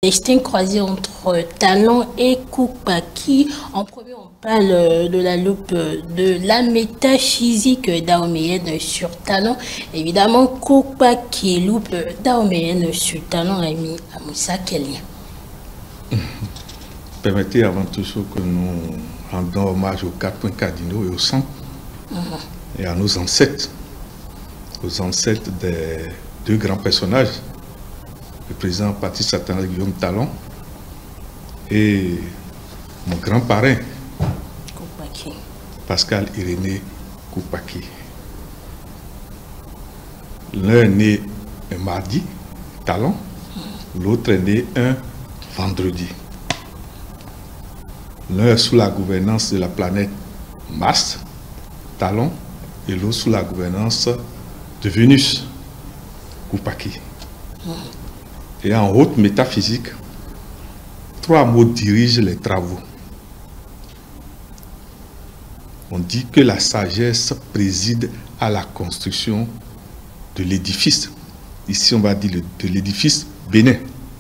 Destin croisé entre Talon et Koupaki. En premier, on parle de la loupe de la métaphysique dahoméenne sur Talon. Évidemment, Koupaki, loupe dahoméenne sur Talon, Ami Amoussa, quel lien? Permettez avant tout que nous rendons hommage aux 4 points cardinaux et au centre, et à nos ancêtres des 2 grands personnages, le président Patrice Athanase Guillaume Talon et mon grand parrain, Koupaki. Pascal Irénée Koupaki. L'un est né un mardi, Talon, l'autre est né un vendredi. L'un est sous la gouvernance de la planète Mars, Talon, et l'autre sous la gouvernance de Vénus, Koupaki. Et en haute métaphysique, 3 mots dirigent les travaux. On dit que la sagesse préside à la construction de l'édifice. Ici, on va dire de l'édifice bénin.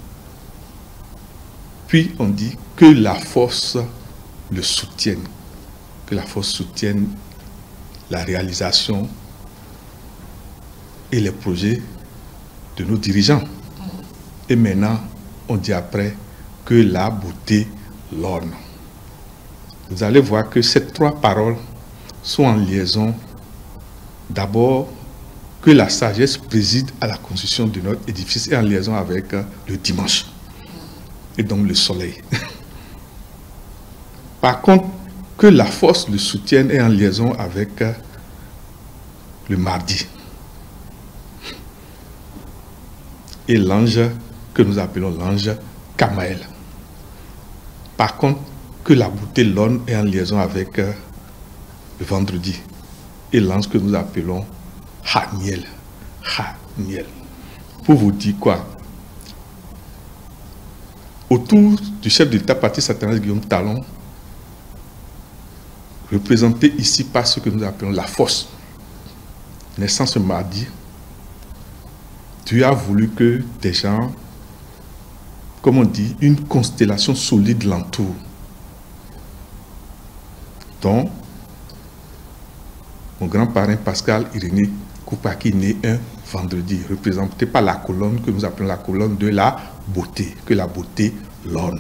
Puis, on dit que la force le soutienne. Que la force soutienne la réalisation et les projets de nos dirigeants. Et maintenant, on dit après que la beauté l'orne. Vous allez voir que ces 3 paroles sont en liaison. D'abord, que la sagesse préside à la construction de notre édifice et en liaison avec le dimanche. Et donc le soleil. Par contre, que la force le soutienne est en liaison avec le mardi. Et l'ange que nous appelons l'ange Kamaël. Par contre, que la beauté l'orne est en liaison avec le vendredi. Et l'ange que nous appelons Haniel. Haniel. Pour vous dire quoi? Autour du chef de l'État, Patrice Athanase Guillaume Talon, représenté ici par ce que nous appelons la force. Naissant ce mardi, Dieu a voulu que des gens, comme on dit, une constellation solide l'entoure. Donc, mon grand parrain Pascal Irénée Koupaki né un vendredi, représenté par la colonne que nous appelons la colonne de la beauté, que la beauté l'orne.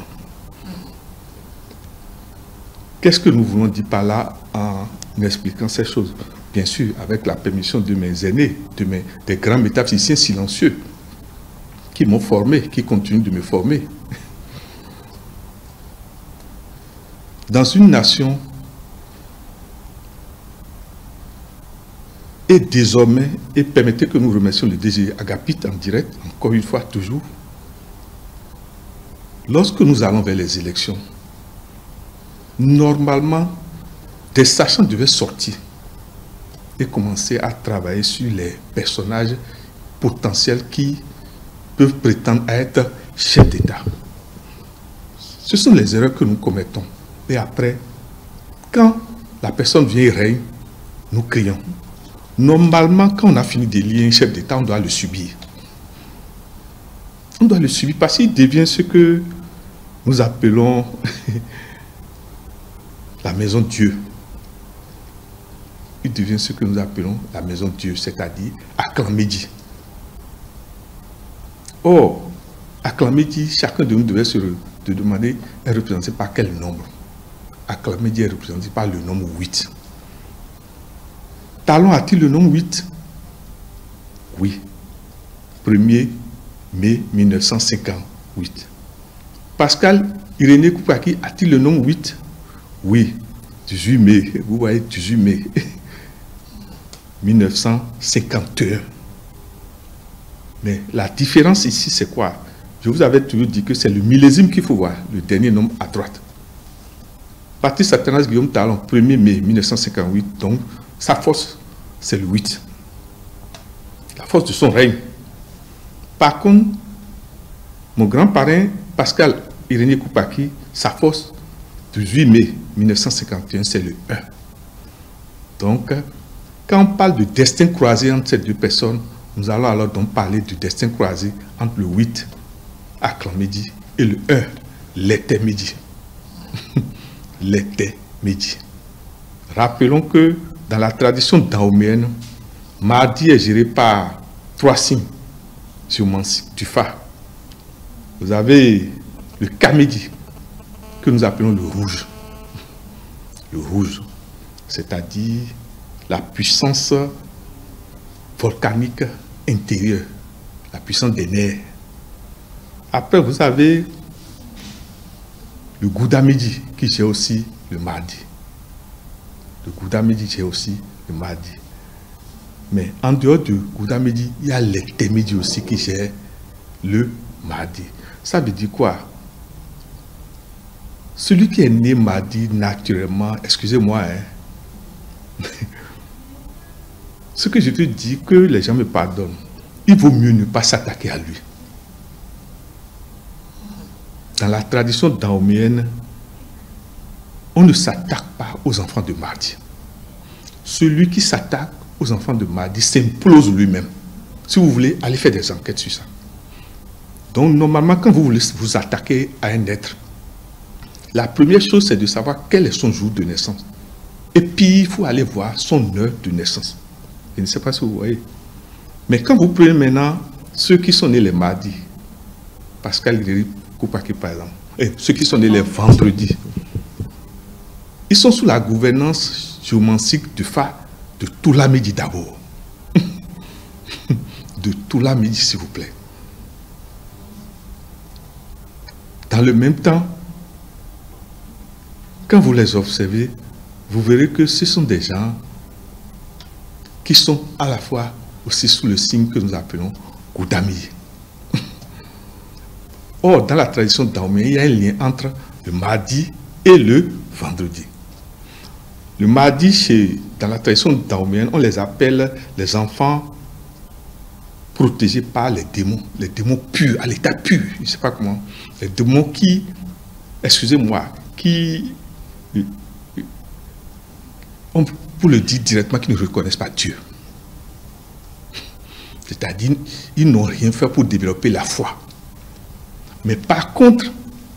Qu'est-ce que nous voulons dire par là en expliquant ces choses? Bien sûr, avec la permission de mes aînés, des grands métaphysiciens silencieux qui m'ont formé, qui continuent de me former. Dans une nation, et désormais, et permettez que nous remercions le DG Agapit en direct, encore une fois, toujours, lorsque nous allons vers les élections, normalement, des sachants devaient sortir et commencer à travailler sur les personnages potentiels qui peuvent prétendre être chefs d'État. Ce sont les erreurs que nous commettons. Et après, quand la personne vient et règne, nous crions. Normalement, quand on a fini d'élire un chef d'État, on doit le subir. On doit le subir parce qu'il devient ce que nous appelons la maison de Dieu. Il devient ce que nous appelons la maison de Dieu, c'est-à-dire Acclamédie. Or, Acclamédie, chacun de nous devait se demander, est représenté par quel nombre? Acclamédie est représenté par le nombre 8. Talon a-t-il le nombre 8? Oui. 1er mai 1958. Pascal Irénée Koupaki a-t-il le nombre 8? Oui. 18 mai. Vous voyez, 18 mai 1951. Mais la différence ici, c'est quoi? Je vous avais toujours dit que c'est le millésime qu'il faut voir, le dernier nombre à droite. Patrice Athanase Guillaume Talon, 1er mai 1958, donc sa force, c'est le 8. La force de son règne. Par contre, mon grand parrain, Pascal Irénée Koupaki, sa force, du 8 mai 1951, c'est le 1. Donc, quand on parle de destin croisé entre ces 2 personnes, nous allons alors donc parler du destin croisé entre le 8, Acclamédie, et le 1, l'intermédiaire. L'intermédiaire. Rappelons que dans la tradition daoméenne, Mahdi est géré par 3 signes géomantiques du phare. Vous avez le Kamédi, que nous appelons le rouge. Le rouge, c'est-à-dire la puissance volcanique intérieure, la puissance des nerfs. Après, vous avez le Gouda-Midi qui gère aussi le Mahdi. Le Gouda-Midi gère aussi le Mahdi. Mais en dehors du Gouda-Midi, il y a l'intermédiaire aussi qui gère le Mahdi. Ça veut dire quoi? Celui qui est né Mahdi naturellement, excusez-moi, hein, ce que je te dis, que les gens me pardonnent, il vaut mieux ne pas s'attaquer à lui. Dans la tradition daoméenne, on ne s'attaque pas aux enfants de Mahdi. Celui qui s'attaque aux enfants de Mahdi s'implose lui-même. Si vous voulez, allez faire des enquêtes sur ça. Donc, normalement, quand vous voulez vous attaquer à un être, la première chose, c'est de savoir quel est son jour de naissance. Et puis, il faut aller voir son heure de naissance. Je ne sais pas si vous voyez. Mais quand vous prenez maintenant ceux qui sont nés les mardis, Pascal Guéry, Koupaki par exemple, et ceux qui sont nés les vendredis, ils sont sous la gouvernance géomantique du phare de Toulamidi d'abord. De Toulamidi, s'il vous plaît. Dans le même temps, quand vous les observez, vous verrez que ce sont des gens qui sont à la fois aussi sous le signe que nous appelons Goudami. Or, dans la tradition daoméenne, il y a un lien entre le mardi et le vendredi. Le mardi, dans la tradition daoméenne, on les appelle les enfants protégés par les démons purs, à l'état pur, je ne sais pas comment, les démons qui, excusez-moi, qui, pour le dire directement, qui ne reconnaissent pas Dieu. C'est-à-dire, ils n'ont rien fait pour développer la foi. Mais par contre,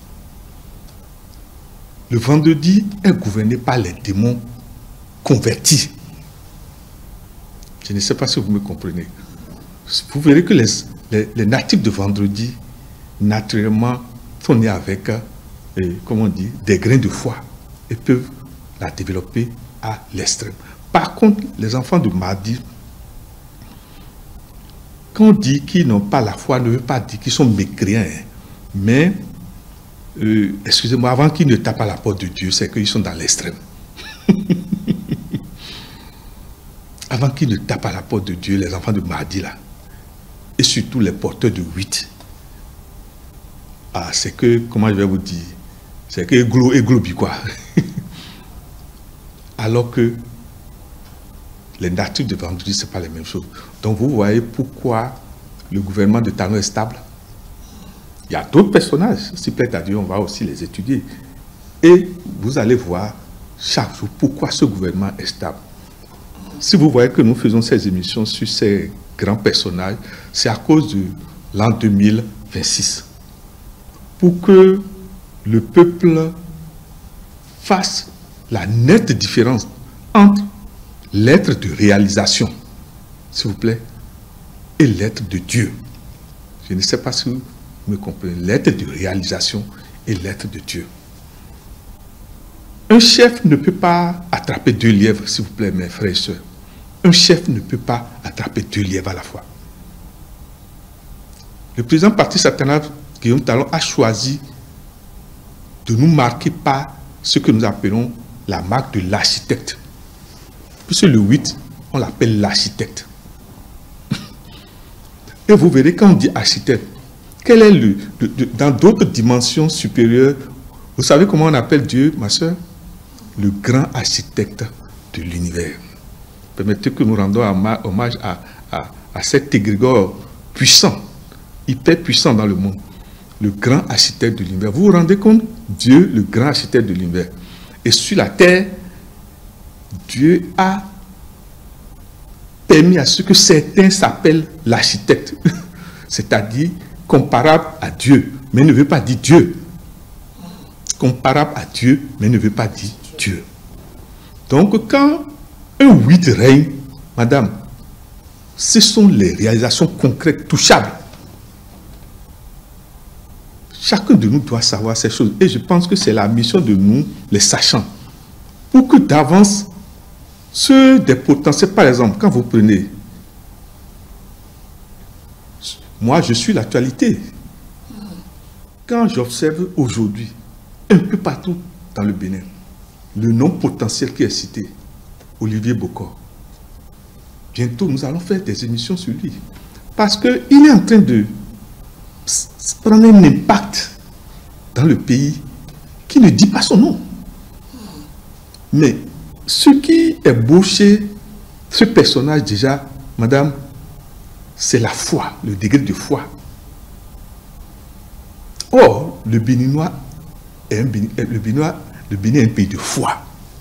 le vendredi est gouverné par les démons convertis. Je ne sais pas si vous me comprenez. Vous verrez que les natifs de vendredi, naturellement, sont nés avec, comment on dit, des grains de foi et peuvent la développer à l'extrême. Par contre, les enfants de mardi, quand on dit qu'ils n'ont pas la foi, ne veut pas dire qu'ils sont mécréants. Mais, excusez-moi, avant qu'ils ne tapent à la porte de Dieu, c'est qu'ils sont dans l'extrême. Avant qu'ils ne tapent à la porte de Dieu, les enfants de mardi, là, et surtout les porteurs de 8. Ah, c'est que, comment je vais vous dire, c'est que globi, quoi. Alors que les natifs de vendredi, ce n'est pas la même chose. Donc vous voyez pourquoi le gouvernement de Talon est stable. Il y a d'autres personnages, s'il plaît à Dieu, on va aussi les étudier. Et vous allez voir chaque jour pourquoi ce gouvernement est stable. Si vous voyez que nous faisons ces émissions sur ces grands personnages, c'est à cause de l'an 2026. Pour que le peuple fasse la nette différence entre l'être de réalisation, s'il vous plaît, et l'être de Dieu. Je ne sais pas si vous me comprenez. L'être de réalisation et l'être de Dieu. Un chef ne peut pas attraper 2 lièvres, s'il vous plaît, mes frères et sœurs. Un chef ne peut pas attraper 2 lièvres à la fois. Le président parti Satana, Guillaume Talon, a choisi de nous marquer par ce que nous appelons la marque de l'architecte. Puisque le 8, on l'appelle l'architecte. Et vous verrez, quand on dit architecte, quel est dans d'autres dimensions supérieures, vous savez comment on appelle Dieu, ma soeur? Le grand architecte de l'univers. Permettez que nous rendons hommage à cet égrégore puissant, hyper puissant dans le monde. Le grand architecte de l'univers. Vous vous rendez compte? Dieu, le grand architecte de l'univers. Et sur la terre, Dieu a permis à ce que certains s'appellent l'architecte, c'est-à-dire comparable à Dieu. mais ne veut pas dire Dieu. Comparable à Dieu, mais ne veut pas dire Dieu. Donc, quand un 8 règne, madame, ce sont les réalisations concrètes, touchables. Chacun de nous doit savoir ces choses. Et je pense que c'est la mission de nous, les sachants. Pour que d'avance, ceux des potentiels, par exemple, quand vous prenez, moi je suis l'actualité. Quand j'observe aujourd'hui, un peu partout dans le Bénin, le nom potentiel qui est cité, Olivier Bokor, bientôt nous allons faire des émissions sur lui. Parce qu'il est en train de prendre un impact dans le pays qui ne dit pas son nom. Mais ce qui est beau chez ce personnage déjà, madame, c'est la foi, le degré de foi. Or, le Béninois est le Bénin est un pays de foi.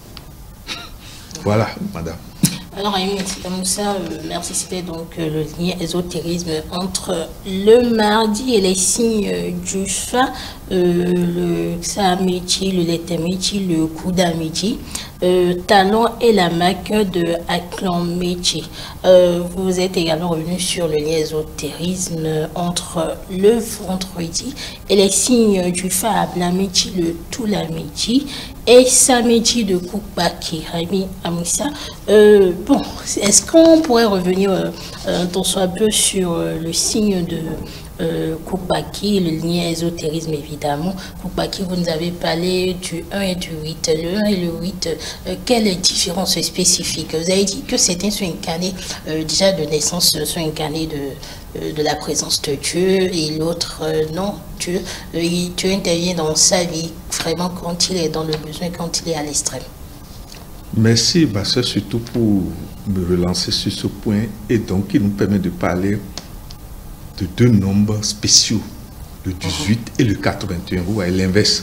Voilà, madame. Alors, Moussa, merci. C'était donc le lien ésotérisme entre le mardi et les signes du Fa, le Xameti, le Letemeti, le Koudameti, Talon et la marque de Aklameti. Vous êtes également revenu sur le lien ésotérisme entre le vendredi et les signes du Fa, Ablameti, le Toulameti et Samedi de Koukbaki, Rami Amoussa. Bon, est-ce qu'on pourrait revenir tant soit peu sur le signe de Koukbaki, le lien ésotérisme évidemment. Koukbaki, vous nous avez parlé du 1 et du 8. Le 1 et le 8, quelle différence spécifique? Vous avez dit que certains sont incarnés déjà de naissance, sont incarnés de la présence de Dieu, et l'autre non, Dieu intervient dans sa vie vraiment quand il est dans le besoin, quand il est à l'extrême. Merci, Basseur, surtout pour me relancer sur ce point, et donc qui nous permet de parler de deux nombres spéciaux, le 18 et le 81. Vous voyez l'inverse.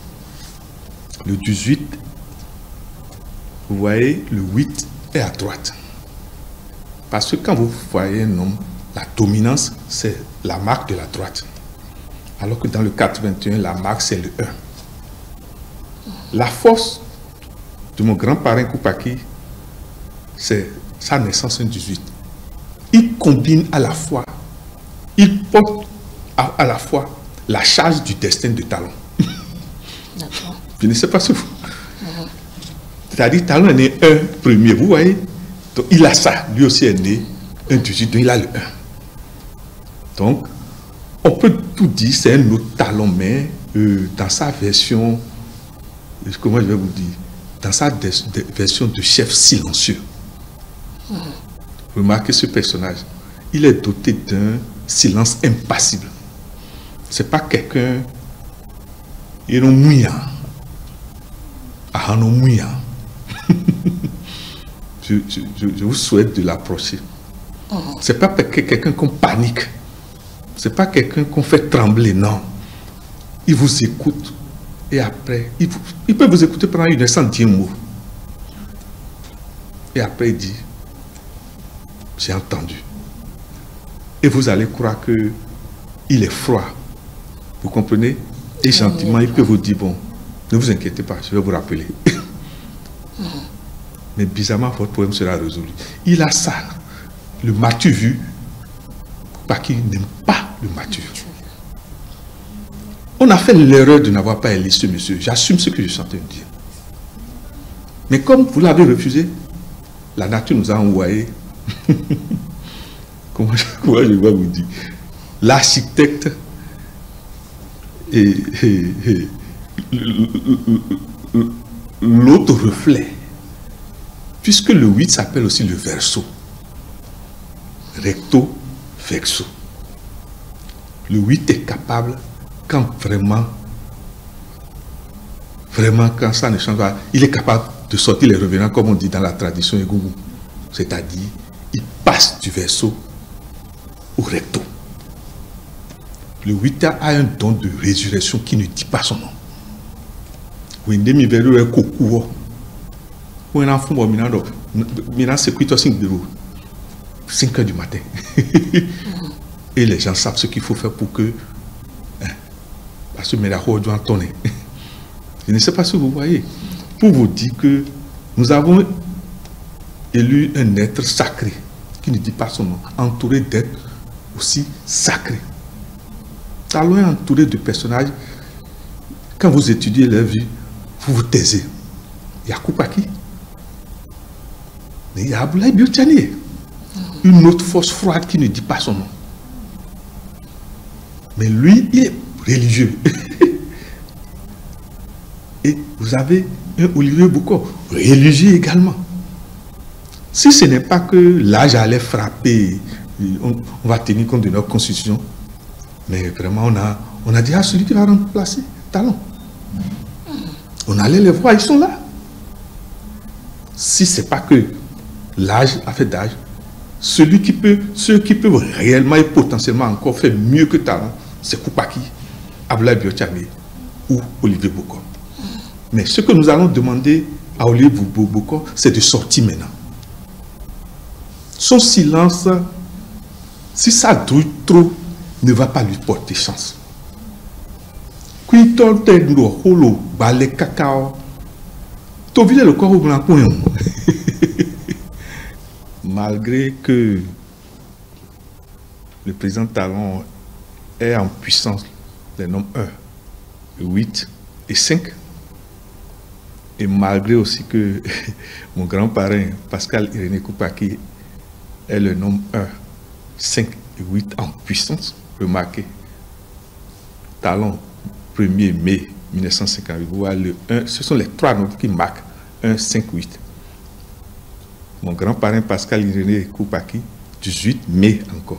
Le 18, vous voyez, le 8 est à droite. Parce que quand vous voyez un nombre, la dominance, c'est la marque de la droite. Alors que dans le 81, la marque, c'est le 1. La force de mon grand-parent Koukbaki, c'est sa naissance en 18. Il combine à la fois, il porte à la fois la charge du destin de Talon. D'accord. Je ne sais pas si vous... C'est-à-dire, Talon est né un premier, vous voyez. Donc, il a ça. Lui aussi est né un 18, donc il a le 1. Donc, on peut tout dire, c'est un autre Talon, mais dans sa version, comment je vais vous dire, dans sa version de chef silencieux. Remarquez ce personnage. Il est doté d'un silence impassible. C'est pas quelqu'un... Il est mouillant. Ah non, mouillant. Je vous souhaite de l'approcher. C'est pas quelqu'un qu'on panique. C'est pas quelqu'un qu'on fait trembler, non. Il vous écoute. Et après, il peut vous écouter pendant une heure sans dire un mot. Et après, il dit, j'ai entendu. Et vous allez croire qu'il est froid. Vous comprenez? Et gentiment, il peut vous dire, bon, ne vous inquiétez pas, je vais vous rappeler. Mais bizarrement, votre problème sera résolu. Il a ça. Le matu vu, parce qu'il n'aime pas le matu. On a fait l'erreur de n'avoir pas élu ce monsieur. J'assume ce que je suis en train de dire. Mais comme vous l'avez refusé, la nature nous a envoyé... comment je vais vous dire? L'architecte et l'autre reflet. Puisque le 8 s'appelle aussi le verso. Recto, verso. Le 8 est capable, quand vraiment quand ça ne change pas, il est capable de sortir les revenants, comme on dit dans la tradition Egougou. C'est-à-dire, il passe du verso au recto. Le 8 a un don de résurrection qui ne dit pas son nom. Oui, demi veru est coco. Oui, un enfant, maintenant, c'est 5 heures du matin. Et les gens savent ce qu'il faut faire pour que parce que Médaro doit tourner. Je ne sais pas si vous voyez. Pour vous dire que nous avons élu un être sacré, qui ne dit pas son nom, entouré d'êtres aussi sacrés. Talon est entouré de personnages. Quand vous étudiez leur vie, vous vous taisez. Il y a Koupaki. Mais il y a Aboulaye Biotchani. Une autre force froide qui ne dit pas son nom. Mais lui, il est religieux. Et vous avez un Olivier Boko, religieux également. Si ce n'est pas que l'âge allait frapper, on va tenir compte de notre constitution, mais vraiment on a dit à celui qui va remplacer Talon. On allait les voir, ils sont là. Si ce n'est pas que l'âge a fait d'âge, ceux qui peuvent réellement et potentiellement encore faire mieux que Talon, c'est Koupaki, Aboulaye Biotchani ou Olivier Boko. Mais ce que nous allons demander à Olivier Boko, c'est de sortir maintenant. Son silence, si ça douille trop, ne va pas lui porter chance. Malgré que le président Talon est en puissance les nombres 1, 8 et 5, et malgré aussi que mon grand parrain Pascal Irénée Koupaki est le nombre 1, 5 et 8 en puissance, remarquez, Talon 1er mai 1958, vous voyez le 1, ce sont les 3 nombres qui marquent 1, 5, 8. Mon grand parrain Pascal Irénée Koupaki, 18 mai encore,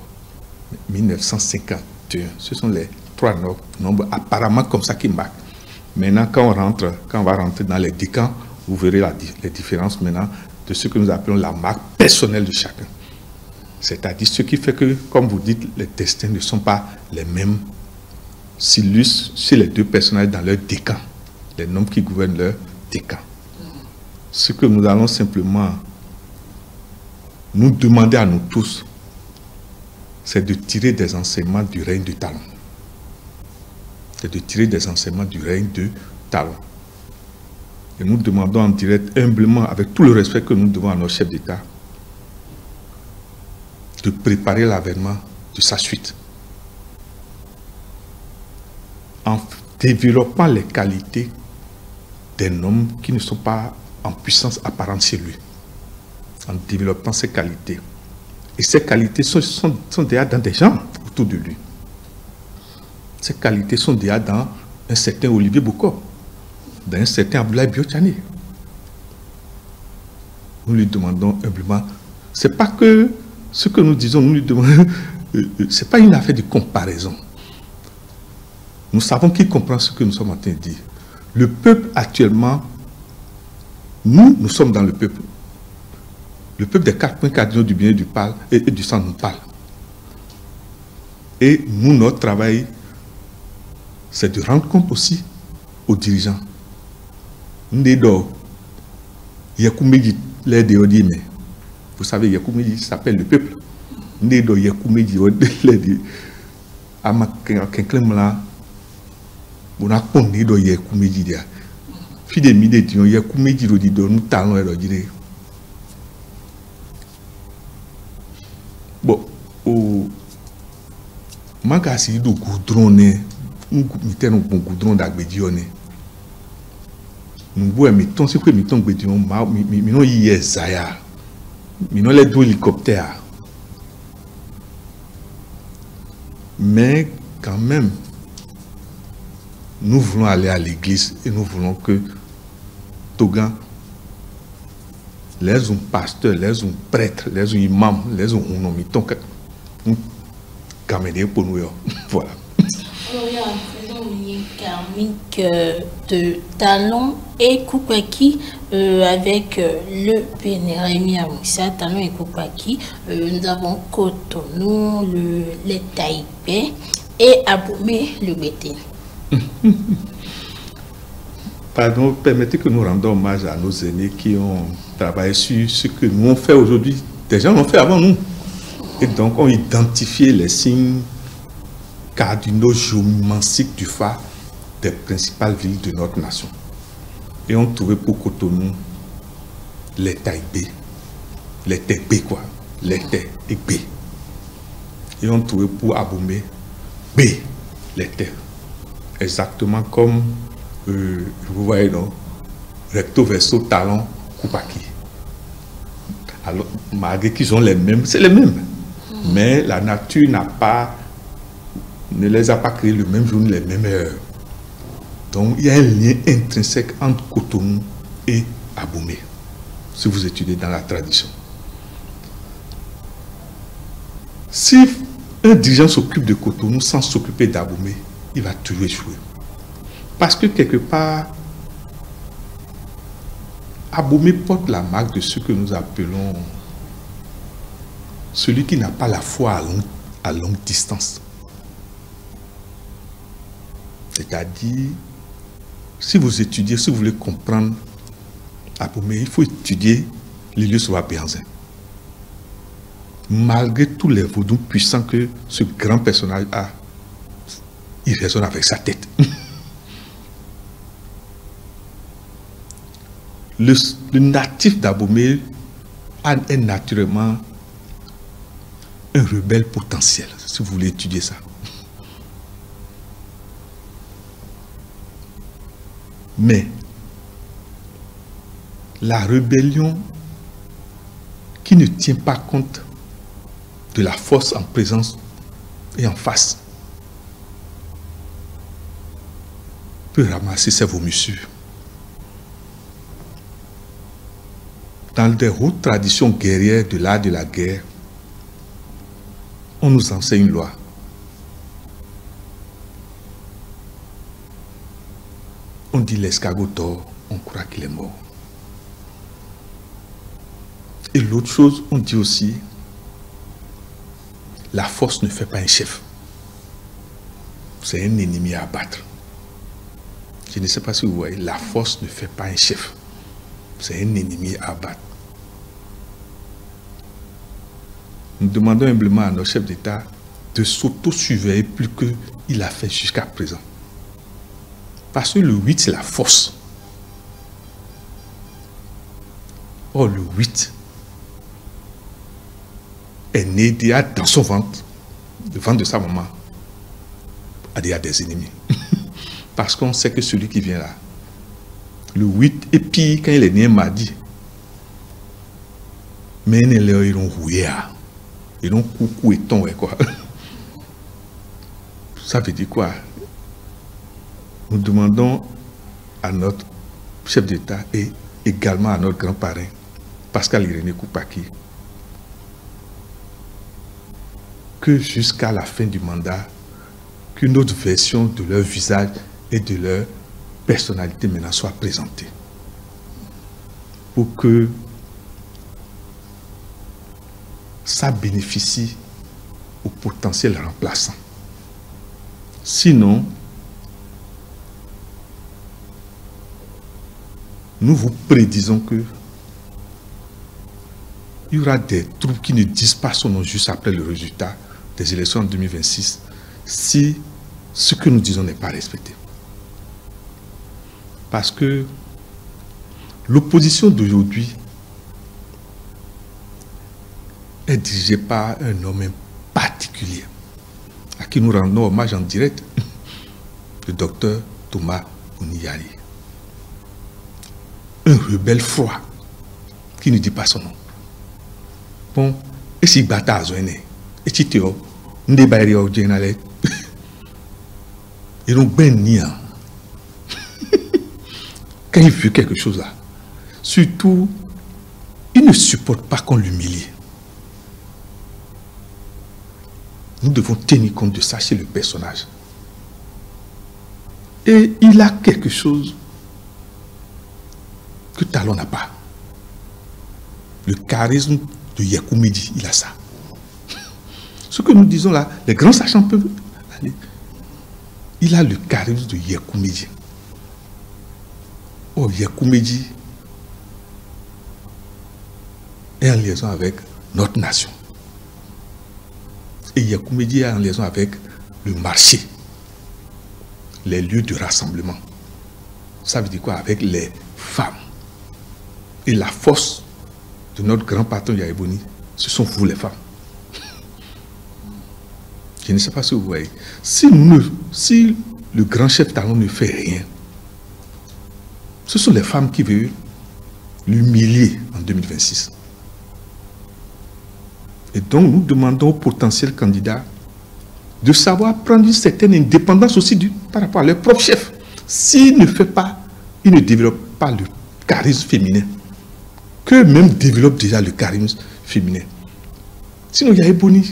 1951. Ce sont les 3 nombres apparemment comme ça qui marquent. Maintenant, quand on va rentrer dans les décans, vous verrez les différences maintenant de ce que nous appelons la marque personnelle de chacun. C'est-à-dire ce qui fait que, comme vous dites, les destins ne sont pas les mêmes s'illustrent chez les deux personnages dans leur décan, les nombres qui gouvernent leur décan. Ce que nous allons simplement nous demander à nous tous, c'est de tirer des enseignements du règne de Talon. C'est de tirer des enseignements du règne de Talon. Et nous demandons en direct, humblement, avec tout le respect que nous devons à nos chefs d'État, de préparer l'avènement de sa suite. En développant les qualités d'un homme qui ne sont pas en puissance apparente chez lui. En développant ces qualités. Et ces qualités sont déjà dans des gens autour de lui. Ces qualités sont déjà dans un certain Olivier Boko, dans un certain Aboulaye Biotchani. Nous lui demandons humblement, c'est pas que ce que nous disons, nous lui demandons, c'est pas une affaire de comparaison. Nous savons qu'il comprend ce que nous sommes en train de dire. Le peuple actuellement, nous sommes dans le peuple. Le peuple des 4 points cardinaux du bien et du sang nous parle. Et nous, notre travail, c'est de rendre compte aussi aux dirigeants. Vous savez, Yakoumedi s'appelle le peuple. Bon, au Mankasi do goudronné, nous goudron d'Agbedione. Nous voyons mettons ce que mettons Gbedion, nous y est Zaya, nous les deux hélicoptères. Mais quand même, nous voulons aller à l'église et nous voulons que Togan, les pasteurs, les prêtres, les imams, les nomitons, nous camélés pour nous. Voilà. De Talon et Koupaki avec le Pénérémie Amoussa, Talon et Koupaki, nous avons Cotonou, les Taipei et Aboumé le Bété. Pardon, permettez que nous rendons hommage à nos aînés qui ont travaillé sur ce que nous on fait aujourd'hui. Des gens l'ont fait avant nous. Et donc ont identifié les signes cardinaux géomantiques du phare des principales villes de notre nation. Et on trouvait pour Cotonou les Taïbé, les Taïbé quoi, les Taï et B. Et on trouvait pour Abomey B, les Taï. Exactement comme, vous voyez, non, recto verso, talon, Koupaki. Alors, malgré qu'ils ont les mêmes, c'est les mêmes. Mais la nature ne les a pas créés le même jour, les mêmes heures. Donc, il y a un lien intrinsèque entre Cotonou et Abomey, si vous étudiez dans la tradition. Si un dirigeant s'occupe de Cotonou sans s'occuper d'Abomey, il va toujours échouer. Parce que quelque part, Abomey porte la marque de ce que nous appelons celui qui n'a pas la foi à longue distance. C'est-à-dire, si vous étudiez, si vous voulez comprendre Abomey, il faut étudier Lilius Wabianzin. Malgré tous les vaudous puissants que ce grand personnage a, il raisonne avec sa tête. Le natif d'Abomey est naturellement un rebelle potentiel, si vous voulez étudier ça. Mais la rébellion qui ne tient pas compte de la force en présence et en face peut ramasser ses vomissures. Dans des hautes traditions guerrières de l'art de la guerre, on nous enseigne une loi. On dit l'escargot dort, on croit qu'il est mort. Et l'autre chose, on dit aussi, la force ne fait pas un chef. C'est un ennemi à abattre. Je ne sais pas si vous voyez, la force ne fait pas un chef. C'est un ennemi à abattre. Nous demandons humblement à notre chef d'État de s'auto-surveiller plus qu'il a fait jusqu'à présent. Parce que le 8, c'est la force. Or, le 8 est né déjà dans son ventre, le ventre de sa maman, a déjà des ennemis. Parce qu'on sait que celui qui vient là, le 8, et puis quand il est né mardi, mais ils ont rouillé. Ils ont coucou et ton, quoi. Ça veut dire quoi? Nous demandons à notre chef d'État et également à notre grand-parrain, Pascal Irénée Koupaki, que jusqu'à la fin du mandat, qu'une autre version de leur visage et de leur personnalité maintenant soit présentée. Pour que ça bénéficie au potentiel remplaçant. Sinon, nous vous prédisons que il y aura des troupes qui ne disent pas son nom juste après le résultat des élections en 2026 si ce que nous disons n'est pas respecté. Parce que l'opposition d'aujourd'hui est dirigée par un homme particulier à qui nous rendons hommage en direct, le docteur Thomas Ouniyali. Un rebelle froid qui ne dit pas son nom. Bon, et si bata azouene, et si tu as des barrières au général, et donc ben nia. Quand il veut quelque chose là, surtout, il ne supporte pas qu'on l'humilie. Nous devons tenir compte de ça chez le personnage. Et il a quelque chose que Talon n'a pas. Le charisme de Yekoumédi, il a ça. Ce que nous disons là, les grands sachants peuvent aller. Il a le charisme de Yekoumédi. Oh, Yekoumédi est en liaison avec notre nation. Et Yekoumédi est en liaison avec le marché. les lieux de rassemblement. Ça veut dire quoi? Avec les femmes. Et la force de notre grand patron Yaya Boni, ce sont vous les femmes. Je ne sais pas si vous voyez. Si le grand chef Talon ne fait rien, ce sont les femmes qui veulent l'humilier en 2026. Et donc nous demandons aux potentiels candidats de savoir prendre une certaine indépendance aussi par rapport à leur propre chef. S'il ne fait pas, il ne développe pas le charisme féminin, qu'eux-mêmes développent déjà le charisme féminin. Sinon, Yaya Boni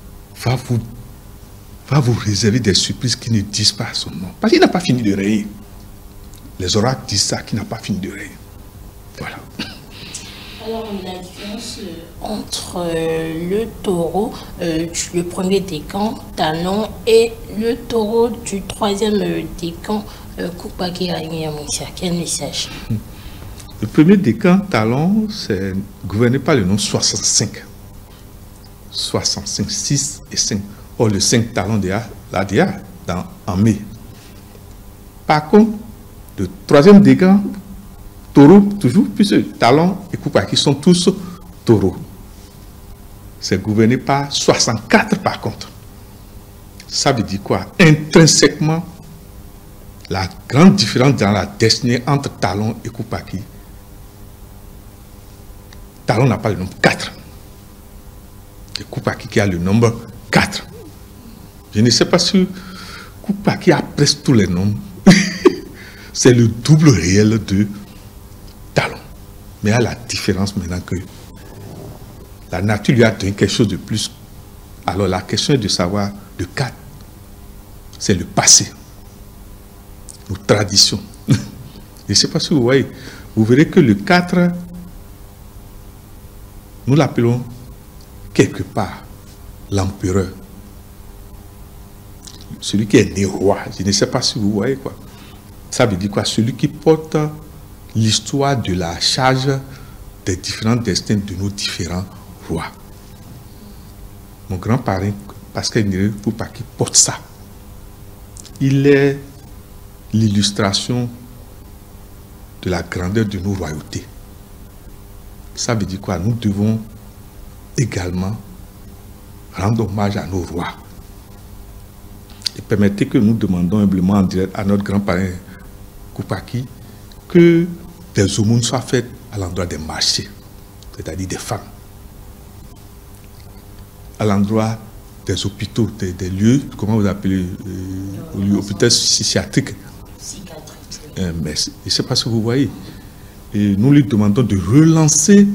va vous réserver des surprises qui ne disent pas son nom. Parce qu'il n'a pas fini de régner. Les oracles disent ça, qu'il n'a pas fini de régner. Voilà. Alors, la différence entre le taureau, le premier décan, Talon, et le taureau du troisième décan, Koupaki Aïmiamoussa, quel message? Le premier décan, Talon, c'est gouverné par le nom 65. 65, 6 et 5. Or, le 5 Talon l'ADA en mai. Par contre, le troisième décan, taureau, toujours, puisque Talon et Koupaki sont tous taureaux. C'est gouverné par 64 par contre. Ça veut dire quoi? Intrinsèquement, la grande différence dans la destinée entre Talon et Koupaki. Talon n'a pas le nombre 4. C'est Koupaki qui a le nombre 4. Je ne sais pas si Koupaki a presque tous les nombres. C'est le double réel de Talon. Mais il y a la différence maintenant que la nature lui a donné quelque chose de plus. Alors la question est de savoir le 4. C'est le passé. Nos traditions. Je ne sais pas si vous voyez. Vous verrez que le 4, nous l'appelons quelque part l'empereur. Celui qui est né roi. Je ne sais pas si vous voyez quoi. Ça veut dire quoi? Celui qui porte l'histoire de la charge des différents destins de nos différents rois. Mon grand-parrain, Pascal Koupaki, porte ça. Il est l'illustration de la grandeur de nos royautés. Ça veut dire quoi? Nous devons également rendre hommage à nos rois. Et permettez que nous demandons humblement en direct à notre grand-parrain Koupaki que des aumônes soient faites à l'endroit des marchés, c'est-à-dire des femmes, à l'endroit des hôpitaux, des lieux, comment vous appelez, hôpitaux psychiatriques. Mais je ne sais pas si vous voyez. Et nous lui demandons de relancer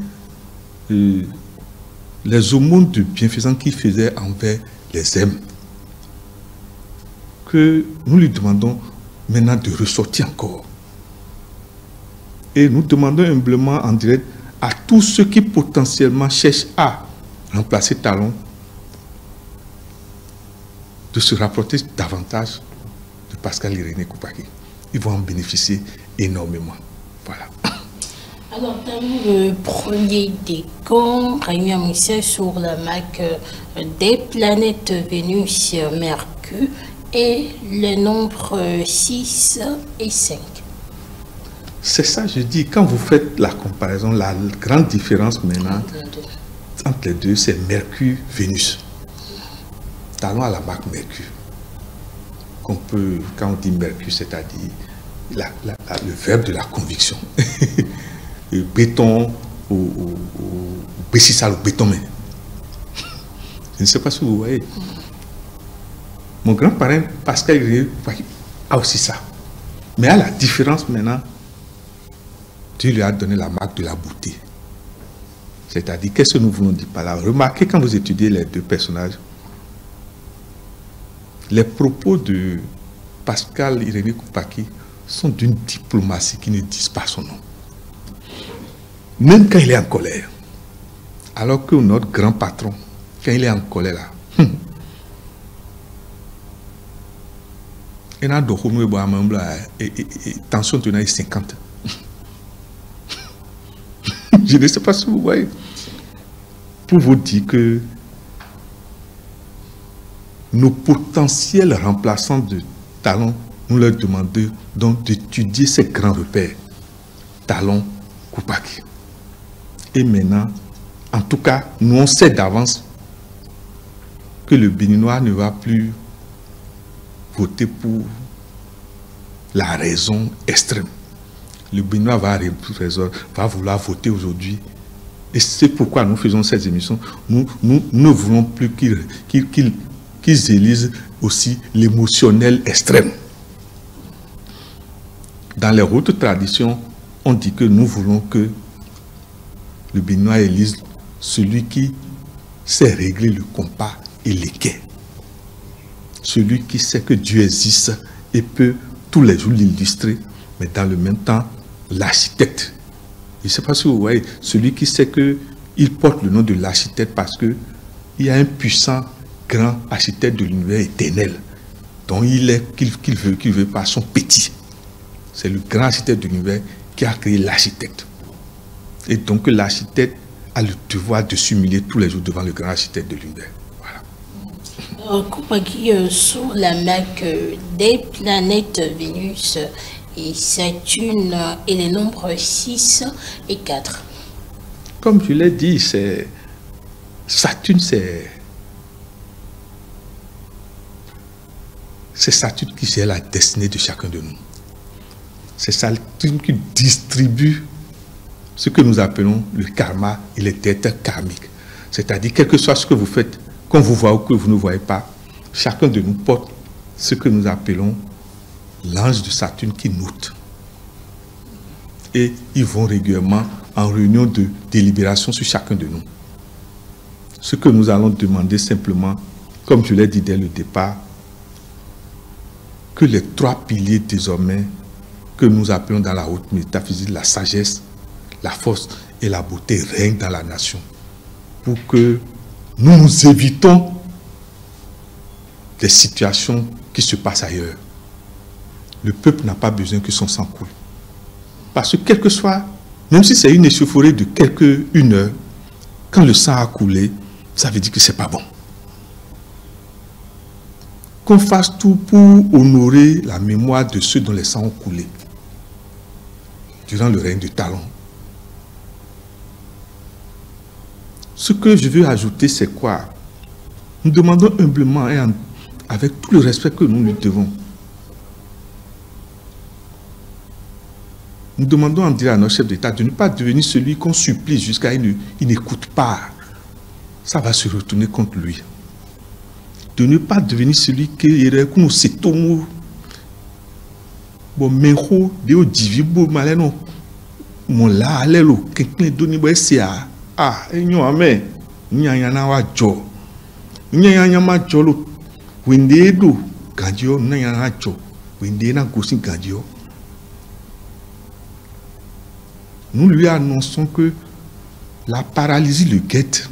les aumônes de bienfaisance qu'il faisait envers les hommes. Que nous lui demandons maintenant de ressortir encore. Et nous demandons humblement en direct à tous ceux qui potentiellement cherchent à remplacer Talon de se rapprocher davantage de Pascal Irénée Koupaki. Ils vont en bénéficier énormément. Voilà. Alors, Talon, le premier décan, Rémi Amoussa sur la marque des planètes Vénus, Mercure, et les nombres 6 et 5. C'est ça, je dis, quand vous faites la comparaison, la grande différence maintenant entre les deux, c'est Mercure, Vénus. Talon à la marque Mercure. Qu'on peut, quand on dit Mercure, c'est-à-dire le verbe de la conviction. Le béton au Bessissal, au béton. Je ne sais pas si vous voyez. Mon grand-parrain, Pascal Irénée, a aussi ça. Mais à la différence maintenant, Dieu lui a donné la marque de la beauté. C'est-à-dire, qu'est-ce que nous voulons dire par là? Remarquez quand vous étudiez les deux personnages, les propos de Pascal Irénée Koupaki sont d'une diplomatie qui ne disent pas son nom. Même quand il est en colère. Alors que notre grand patron, quand il est en colère là, il y a tension tenait 50. Je ne sais pas si vous voyez. Pour vous dire que nos potentiels remplaçants de Talon nous leur demandons donc d'étudier ces grands repères, Talon, Koupaki. Et maintenant, en tout cas, nous on sait d'avance que le Béninois ne va plus voter pour la raison extrême. Le Béninois va vouloir voter aujourd'hui. Et c'est pourquoi nous faisons cette émission. Nous ne voulons plus qu'ils élisent aussi l'émotionnel extrême. Dans les autres traditions, on dit que nous voulons que le Béninois élise celui qui sait régler le compas et l'équerre. Celui qui sait que Dieu existe et peut tous les jours l'illustrer, mais dans le même temps, l'architecte. Je ne sais pas si vous voyez, celui qui sait qu'il porte le nom de l'architecte parce qu'il y a un puissant grand architecte de l'univers éternel, dont qu'il veut par son petit. C'est le grand architecte de l'univers qui a créé l'architecte. Et donc l'architecte a le devoir de s'humilier tous les jours devant le grand architecte de l'univers. Voilà. Koupaki, sur la marque des planètes Vénus et Saturne et les nombres 6 et 4. Comme je l'ai dit, Saturne, c'est Saturne qui gère la destinée de chacun de nous. C'est Saturne qui distribue ce que nous appelons le karma et les dettes karmiques. C'est-à-dire, quel que soit ce que vous faites, qu'on vous voit ou que vous ne voyez pas, chacun de nous porte ce que nous appelons l'ange de Saturne qui note. Et ils vont régulièrement en réunion de délibération sur chacun de nous. Ce que nous allons demander simplement, comme je l'ai dit dès le départ, que les 3 piliers désormais que nous appelons dans la haute métaphysique la sagesse, la force et la beauté règnent dans la nation, pour que nous évitons des situations qui se passent ailleurs. Le peuple n'a pas besoin que son sang coule. Parce que quel que soit, même si c'est une échauffourée de une heure, quand le sang a coulé, ça veut dire que ce n'est pas bon. Qu'on fasse tout pour honorer la mémoire de ceux dont les sangs ont coulé durant le règne de Talon. Ce que je veux ajouter, c'est quoi? Nous demandons humblement et avec tout le respect que nous lui devons. Nous demandons à dire à notre chef d'État de ne pas devenir celui qu'on supplie jusqu'à il n'écoute pas. Ça va se retourner contre lui. De ne pas devenir celui qui est comme c'est tout mou. Bon, mais de divibo maleno mon la alelo quelqu'un donné boy c'est enyo ame nyanya na wa jo nyanya ma jolo wende do gadio nyanya na jo wende na gosi gadio. Nous lui annonçons que la paralysie le guette.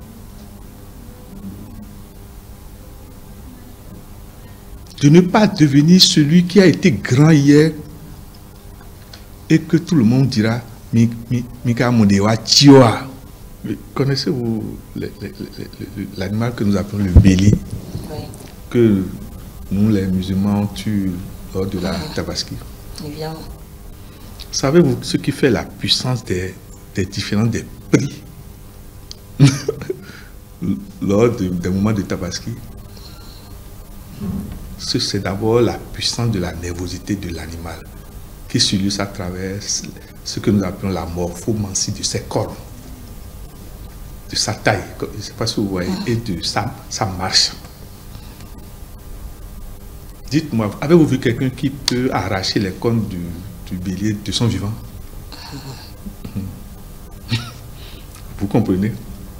De ne pas devenir celui qui a été grand hier et que tout le monde dira Mika Mondewa Chioa. Connaissez-vous l'animal que nous appelons le bélier, oui, que nous les musulmans tuent lors de la Tabaski? Évidemment. Savez-vous ce qui fait la puissance des différents des prix lors des moments de Tabaski? C'est d'abord la puissance de la nervosité de l'animal qui s'illustre à travers ce que nous appelons la morphomancie de ses cornes, de sa taille, je ne sais pas si vous voyez, et de sa marche. Dites-moi, avez-vous vu quelqu'un qui peut arracher les cornes du bélier de son vivant? Vous comprenez?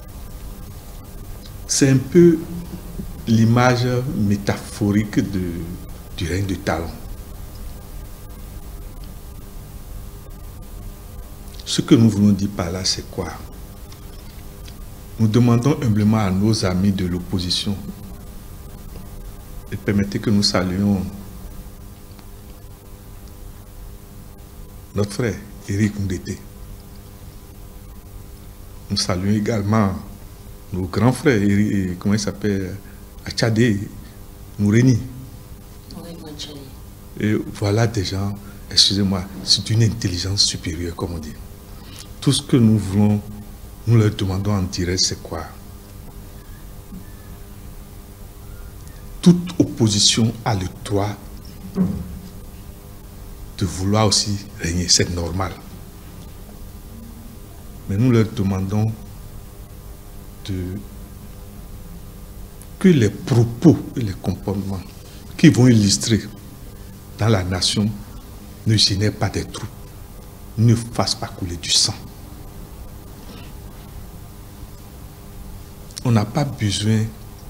C'est un peu l'image métaphorique du règne de Talon. Ce que nous voulons dire par là, c'est quoi? Nous demandons humblement à nos amis de l'opposition, et permettez que nous saluions notre frère Éric Ndete. Nous saluons également nos grands frères, comment il s'appelle, Achade Moureni. Et voilà des gens, excusez-moi, c'est d'une intelligence supérieure, comme on dit. Tout ce que nous voulons, nous leur demandons en direct, c'est quoi? Toute opposition a le droit de vouloir aussi régner, c'est normal. Mais nous leur demandons que les propos et les comportements qui vont illustrer dans la nation ne génèrent pas des troupes, ne fassent pas couler du sang. On n'a pas besoin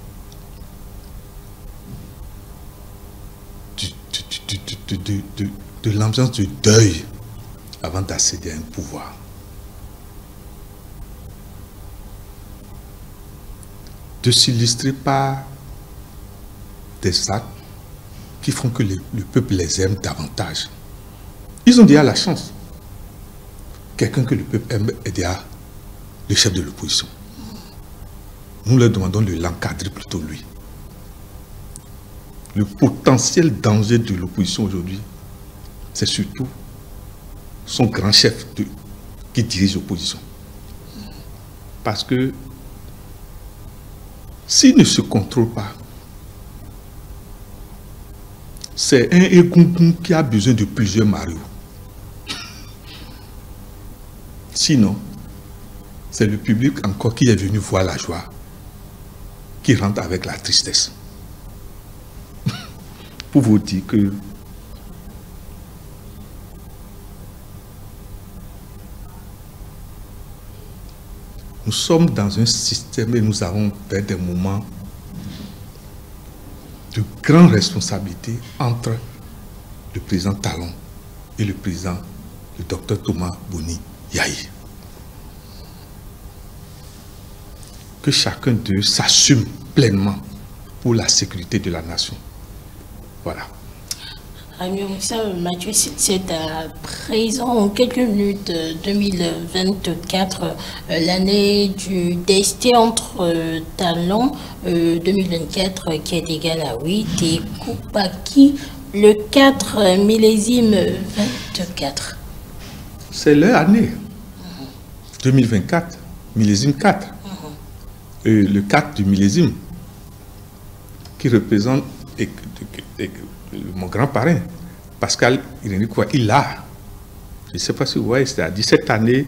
de l'ambiance de deuil avant d'accéder à un pouvoir. De s'illustrer par des actes qui font que le peuple les aime davantage. Ils ont déjà la chance. Quelqu'un que le peuple aime est déjà le chef de l'opposition. Nous leur demandons de l'encadrer plutôt lui. Le potentiel danger de l'opposition aujourd'hui, c'est surtout son grand chef qui dirige l'opposition. Parce que s'il ne se contrôle pas, c'est un Egungun qui a besoin de plusieurs Mario. Sinon, c'est le public encore qui est venu voir la joie, qui rentre avec la tristesse. Pour vous dire que nous sommes dans un système et nous avons fait des moments de grande responsabilité entre le président Talon et le président, le docteur Thomas Boni Yahi. Que chacun d'eux s'assume pleinement pour la sécurité de la nation. Voilà. Mathieu, c'est à présent, en quelques minutes, 2024, l'année du destin entre Talon 2024 qui est égal à 8 et Koupaki le 4 millésime 24. C'est leur année. 2024, millésime 4. Et le 4 du millésime qui représente mon grand parrain, Pascal Irénée Kouaké, il a, je ne sais pas si vous voyez, c'est-à-dire cette année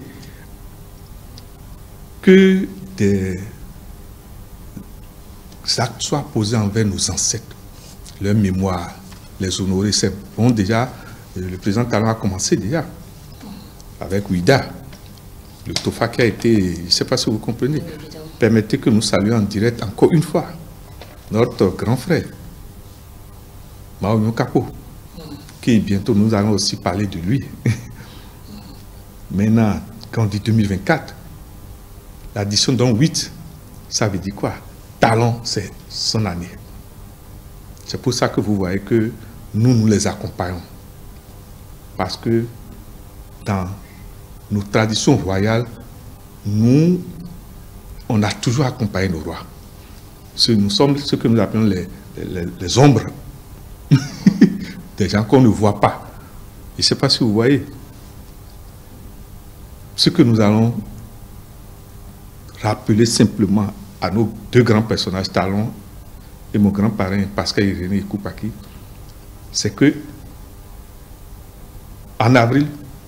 que des actes soient posés envers nos ancêtres, leur mémoire, les honorer. C'est bon déjà, le président Talon a commencé déjà avec Ouida, le Tofa qui a été, je ne sais pas si vous comprenez. Permettez que nous saluions en direct encore une fois notre grand frère, Mao Kapo, qui bientôt nous allons aussi parler de lui. Maintenant, quand on dit 2024, l'addition d'un 8, ça veut dire quoi? Talon, c'est son année. C'est pour ça que vous voyez que nous les accompagnons. Parce que dans nos traditions royales, on a toujours accompagné nos rois. Nous sommes ce que nous appelons les ombres. Des gens qu'on ne voit pas. Je ne sais pas si vous voyez. Ce que nous allons rappeler simplement à nos deux grands personnages, Talon et mon grand parrain Pascal Irénée Kouaké, c'est que en avril,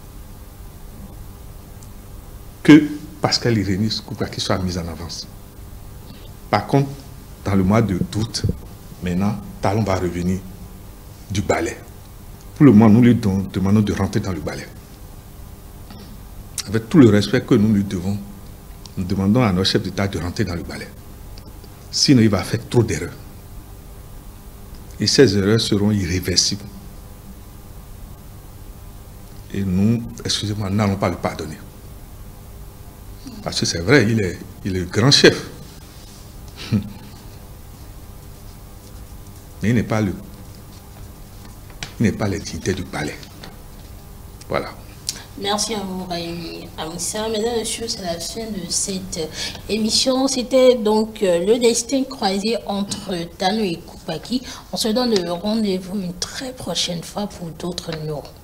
que Pascal Irénée Kouaké soit mis en avance. Par contre, dans le mois d'août, maintenant, Talon va revenir du balai. Pour le moment, nous lui demandons de rentrer dans le balai. Avec tout le respect que nous lui devons, nous demandons à notre chef d'État de rentrer dans le balai. Sinon, il va faire trop d'erreurs. Et ces erreurs seront irréversibles. Et nous, excusez-moi, n'allons pas le pardonner. Parce que c'est vrai, il est le grand chef. Mais il n'est pas les dignitaires du palais. Voilà. Merci à vous, Raimi Amissa. Mesdames et messieurs, c'est la fin de cette émission. C'était donc le destin croisé entre Talon et Koupaki. On se donne le rendez-vous une très prochaine fois pour d'autres numéros.